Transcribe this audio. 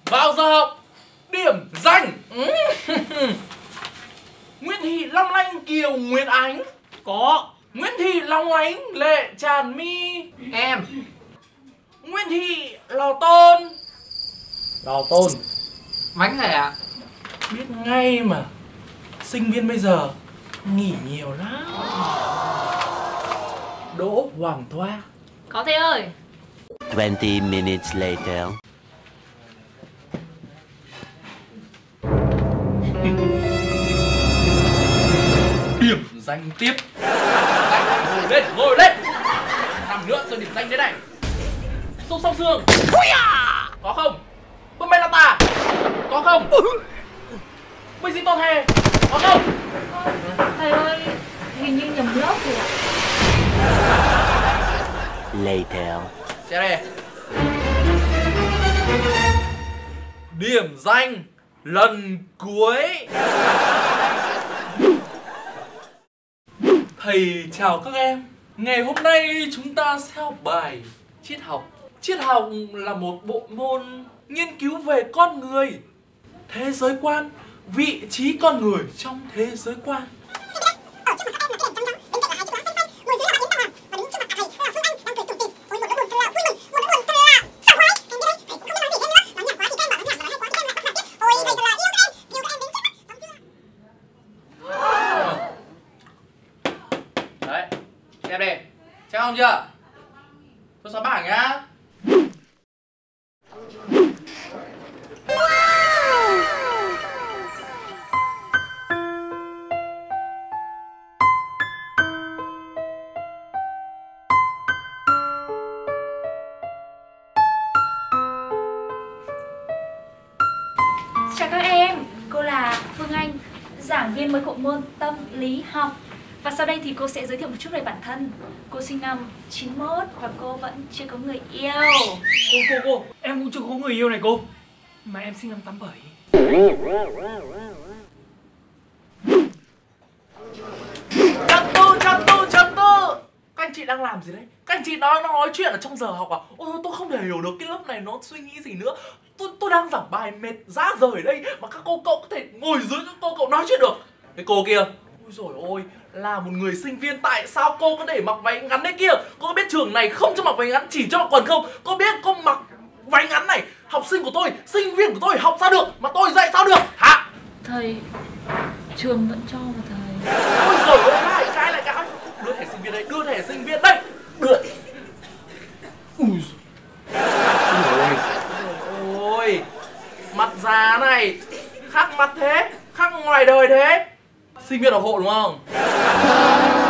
Vào giờ học. Điểm danh. Nguyễn Thị long lanh kiều Nguyễn Ánh. Có. Nguyễn Thị long lánh lệ tràn mi. Em. Nguyễn Thị lò tôn. Lò tôn. Mánh hẻ. Biết ngay mà. Sinh viên bây giờ nghỉ nhiều lắm. Đỗ Hoàng Thoa. Có thầy ơi. 20 minutes later. Điểm danh tiếp. Ngồi lên. Nằm nữa tôi điểm danh thế này. Sông Song Sương. Có không? Bumelata. Có không? Binh He. Có không? Thầy ơi, hình như nhầm lớp rồi ạ. Later. Xem đây. Điểm danh lần cuối. Thầy chào các em. Ngày hôm nay chúng ta sẽ học bài triết học. Triết học là một bộ môn nghiên cứu về con người, thế giới quan, vị trí con người trong thế giới quan. Đấy, xem đây, xem không chưa? Tôi xóa bảng nhá. Chào các em, cô là Phương Anh, giảng viên mới của môn tâm lý học. Và sau đây thì cô sẽ giới thiệu một chút về bản thân. Cô sinh năm 91 và cô vẫn chưa có người yêu. Cô, em cũng chưa có người yêu này cô. Mà em sinh năm 87. Chấm tư. Các anh chị đang làm gì đấy? Các anh chị nói chuyện ở trong giờ học à? Ôi tôi không thể hiểu được cái lớp này nó suy nghĩ gì nữa. Tôi đang giảng bài mệt rã rời ở đây mà các cô cậu có thể ngồi dưới các cô cậu nói chuyện được. Cái cô kia, ôi dồi ôi, là một người sinh viên tại sao cô có để mặc váy ngắn đấy kia? Cô có biết trường này không cho mặc váy ngắn, chỉ cho mặc quần không? Cô biết cô mặc váy ngắn này, học sinh của tôi, sinh viên của tôi học sao được mà tôi dạy sao được hả? Thầy, trường vẫn cho mà thầy. Ôi dồi ôi, lại cái. Đưa thẻ sinh viên đây, đưa thẻ sinh viên đây. Đưa. Ui ôi, mặt già này, khác mặt thế, khác ngoài đời thế. Sinh viên học hộ đúng không?